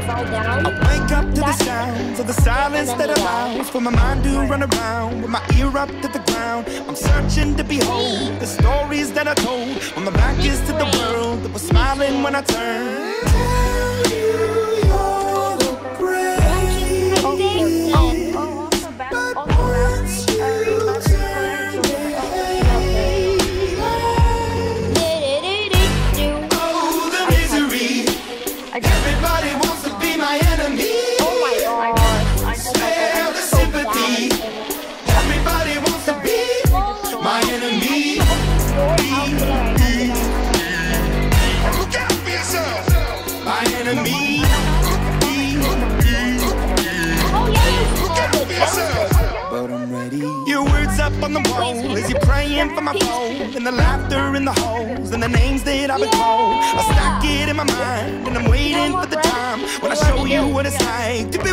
fall down. I wake up to the sounds of the silence that allows for my mind to run around with my ear up to the ground. I'm searching to behold the stories that I told when my back is to the world that was smiling when I turned. Everybody wants to be my enemy. Oh my god. Spare the sympathy. Everybody wants to be my enemy. Look out for yourself. My enemy. Look out for yourself. But I'm ready. Your words up on the wall as you're praying for my phone, and the laughter in the holes and the names that I've been called. I stack it in my mind and I'm waiting for the time when I show you what it's like to be